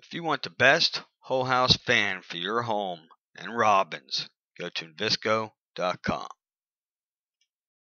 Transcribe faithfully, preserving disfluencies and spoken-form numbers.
If you want the best whole house fan for your home and Robbins, go to Invisco dot com.